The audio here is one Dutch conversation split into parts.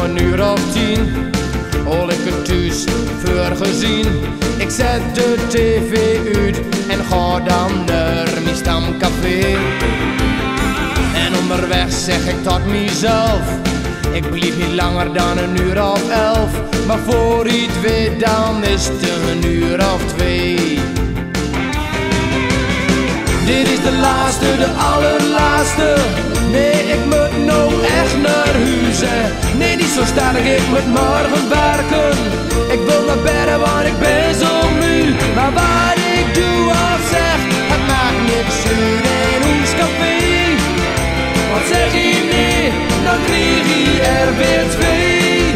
een uur of 10 hol ik het thuis voor gezien. Ik zet de tv uit en ga dan naar mijn stamcafé. En onderweg zeg ik tot mezelf, ik blijf niet langer dan een uur of 11. Maar voor iets weet dan is het een uur of 2. Dit is de laatste, de allerlaatste. Nee, ik moet nou echt naar huis. Nee, niet zo sterk, ik moet morgen werken. Ik wil naar bed, want ik ben zo moe. Maar wat ik doe of zeg, het maakt niks uit in ons café. Want zeg je nee, dan krijg je er weer 2.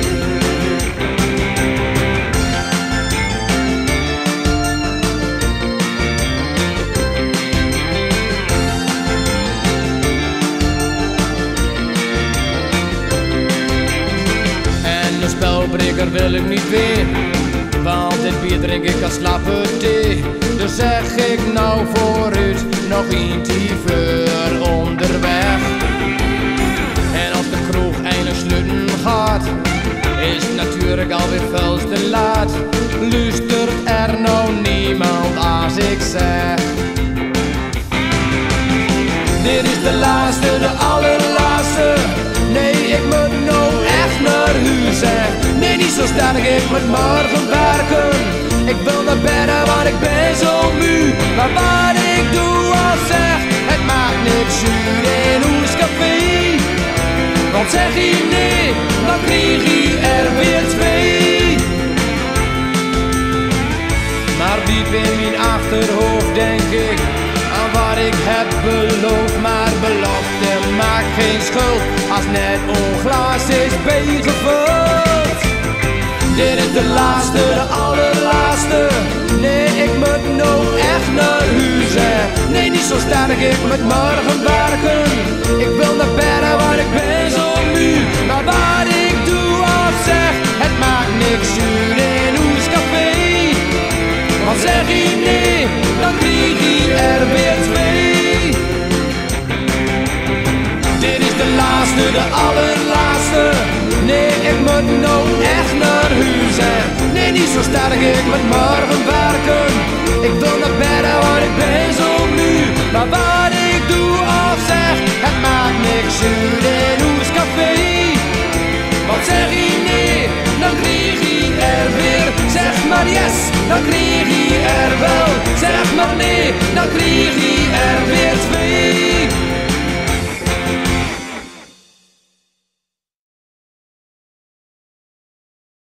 Spelbreker wil ik niet weer, want dit bier drink ik als slappe thee. Dus zeg ik nou vooruit, nog eentje voor onderweg. En als de kroeg eindelijk sluiten gaat, is het natuurlijk alweer veel te laat. Luistert er nou niemand als ik zeg, dit is de laatste, de allerlaatste. Nee, ik moet nou echt naar huis. Nee, niet zo sterk, ik moet morgen werken. Ik wil naar bed, want ik ben zo moe. Maar wat ik doe of zeg, het maakt niks uit in ons café. Want zeg je nee, dan krijg je er weer 2. Maar diep in mijn achterhoofd denk ik aan wat ik heb beloofd. Maar belofte maakt geen schuld als net onglas is bijgevuld. Dit is de laatste, de allerlaatste. Nee, ik moet nou echt naar huis. Nee, niet zo sterk, ik moet morgen werken. Ik wil naar bed, want ik ben zo moe. Maar wat ik doe of zeg, het maakt niks uit in ons café. Want zeg je nee, dan krijg je er weer 2. Dit is de laatste, de allerlaatste. Nee, ik moet nou echt naar huis. Nee, niet zo sterk, ik moet morgen werken. Ik wil naar bed, want ik ben zo moe. Maar wat ik doe of zeg, het maakt niks uit.